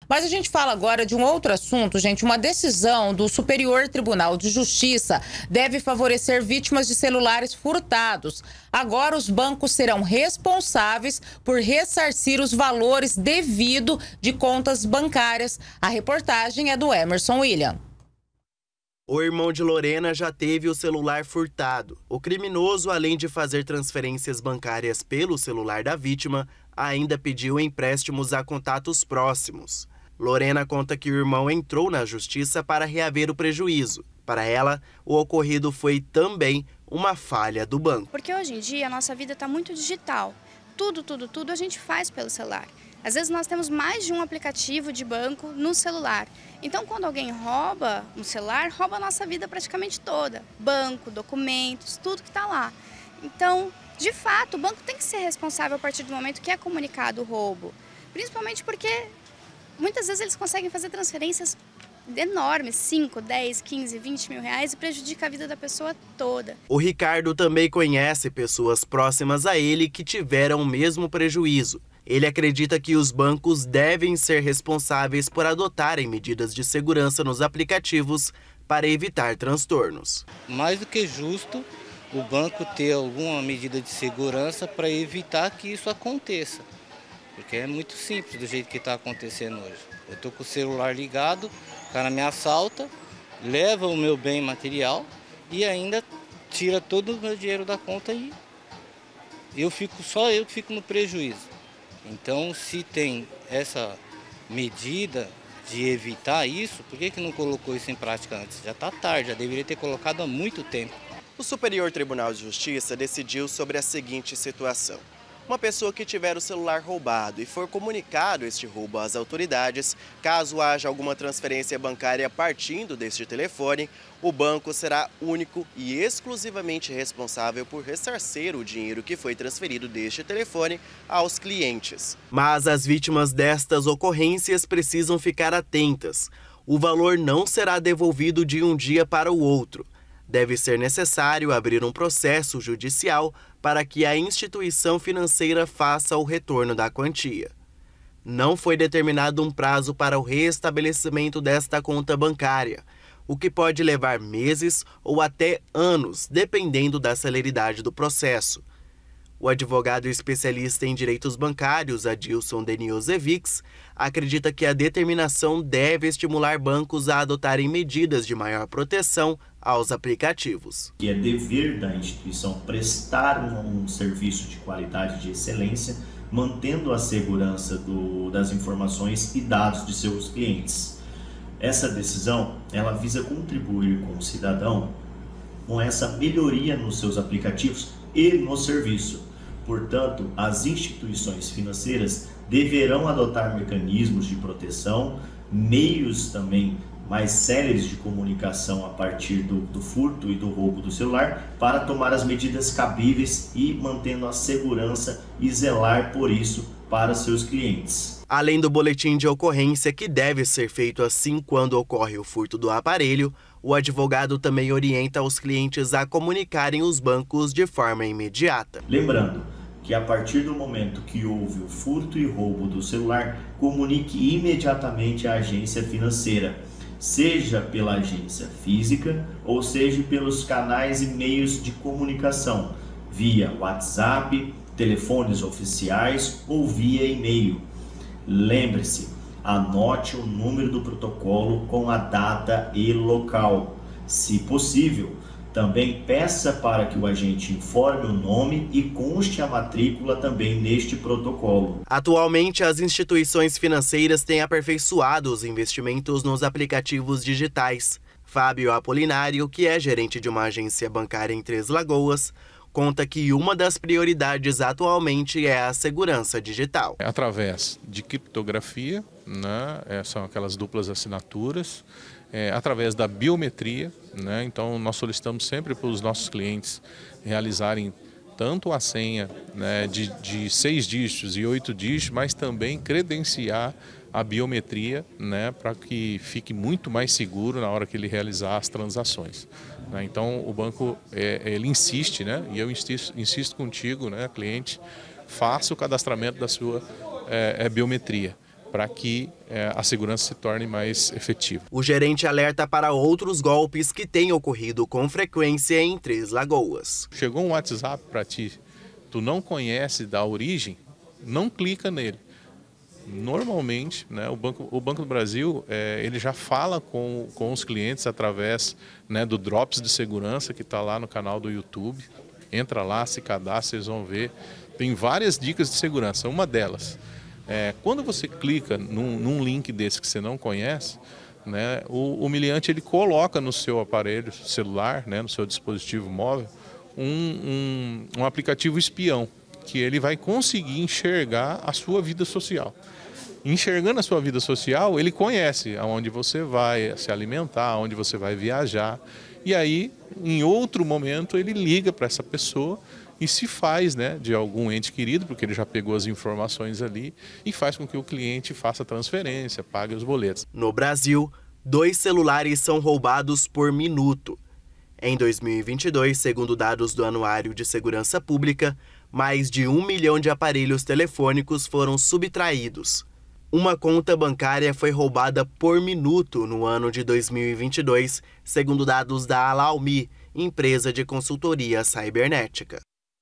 Mas a gente fala agora de um outro assunto, gente. Uma decisão do Superior Tribunal de Justiça deve favorecer vítimas de celulares furtados. Agora os bancos serão responsáveis por ressarcir os valores devidos de contas bancárias. A reportagem é do Emerson William. O irmão de Lorena já teve o celular furtado. O criminoso, além de fazer transferências bancárias pelo celular da vítima, ainda pediu empréstimos a contatos próximos. Lorena conta que o irmão entrou na justiça para reaver o prejuízo. Para ela, o ocorrido foi também uma falha do banco. Porque hoje em dia a nossa vida está muito digital. Tudo a gente faz pelo celular. Às vezes nós temos mais de um aplicativo de banco no celular. Então quando alguém rouba um celular, rouba a nossa vida praticamente toda. Banco, documentos, tudo que está lá. Então, de fato, o banco tem que ser responsável a partir do momento que é comunicado o roubo. Principalmente porque muitas vezes eles conseguem fazer transferências enormes, 5, 10, 15, 20 mil reais, e prejudica a vida da pessoa toda. O Ricardo também conhece pessoas próximas a ele que tiveram o mesmo prejuízo. Ele acredita que os bancos devem ser responsáveis por adotarem medidas de segurança nos aplicativos para evitar transtornos. Mais do que justo o banco ter alguma medida de segurança para evitar que isso aconteça. Porque é muito simples do jeito que está acontecendo hoje. Eu estou com o celular ligado, o cara me assalta, leva o meu bem material e ainda tira todo o meu dinheiro da conta e só eu que fico no prejuízo. Então, se tem essa medida de evitar isso, por que não colocou isso em prática antes? Já está tarde, já deveria ter colocado há muito tempo. O Superior Tribunal de Justiça decidiu sobre a seguinte situação. Uma pessoa que tiver o celular roubado e for comunicado este roubo às autoridades, caso haja alguma transferência bancária partindo deste telefone, o banco será único e exclusivamente responsável por ressarcir o dinheiro que foi transferido deste telefone aos clientes. Mas as vítimas destas ocorrências precisam ficar atentas. O valor não será devolvido de um dia para o outro. Deve ser necessário abrir um processo judicial para que a instituição financeira faça o retorno da quantia. Não foi determinado um prazo para o restabelecimento desta conta bancária, o que pode levar meses ou até anos, dependendo da celeridade do processo. O advogado especialista em direitos bancários, Adilson Deniozevics, acredita que a determinação deve estimular bancos a adotarem medidas de maior proteção aos aplicativos. Que é dever da instituição prestar um serviço de qualidade de excelência, mantendo a segurança das informações e dados de seus clientes. Essa decisão, ela visa contribuir com o cidadão com essa melhoria nos seus aplicativos e no serviço. Portanto, as instituições financeiras deverão adotar mecanismos de proteção, meios também mais céleres de comunicação a partir do furto e do roubo do celular para tomar as medidas cabíveis e mantendo a segurança e zelar por isso para seus clientes. Além do boletim de ocorrência, que deve ser feito assim quando ocorre o furto do aparelho, o advogado também orienta os clientes a comunicarem os bancos de forma imediata. Lembrando que a partir do momento que houve o furto e roubo do celular, comunique imediatamente à agência financeira, seja pela agência física ou seja pelos canais e meios de comunicação, via WhatsApp, telefones oficiais ou via e-mail. Lembre-se, anote o número do protocolo com a data e local. Se possível, também peça para que o agente informe o nome e conste a matrícula também neste protocolo. Atualmente, as instituições financeiras têm aperfeiçoado os investimentos nos aplicativos digitais. Fábio Apolinário, que é gerente de uma agência bancária em Três Lagoas, conta que uma das prioridades atualmente é a segurança digital. Através de criptografia, né, são aquelas duplas assinaturas, através da biometria, né, então nós solicitamos sempre para os nossos clientes realizarem tanto a senha, né, de 6 dígitos e 8 dígitos, mas também credenciar a biometria, né, para que fique muito mais seguro na hora que ele realizar as transações. Né? Então o banco ele insiste, né, e eu insisto contigo, né, cliente, faça o cadastramento da sua biometria, para que a segurança se torne mais efetiva. O gerente alerta para outros golpes que têm ocorrido com frequência em Três Lagoas. Chegou um WhatsApp para ti, tu não conhece da origem, não clica nele. Normalmente, né, o Banco do Brasil ele já fala com os clientes através, né, do Drops de Segurança que está lá no canal do YouTube. Entra lá, se cadastra, vocês vão ver. Tem várias dicas de segurança. Uma delas, quando você clica num link desse que você não conhece, né, o humilhante ele coloca no seu aparelho celular, né, no seu dispositivo móvel, um aplicativo espião, que ele vai conseguir enxergar a sua vida social. Enxergando a sua vida social, ele conhece aonde você vai se alimentar, aonde você vai viajar. E aí, em outro momento, ele liga para essa pessoa e se faz, né, de algum ente querido, porque ele já pegou as informações ali, e faz com que o cliente faça a transferência, pague os boletos. No Brasil, 2 celulares são roubados por minuto. Em 2022, segundo dados do Anuário de Segurança Pública, mais de 1 milhão de aparelhos telefônicos foram subtraídos. Uma conta bancária foi roubada por minuto no ano de 2022, segundo dados da Alaumi, empresa de consultoria cibernética.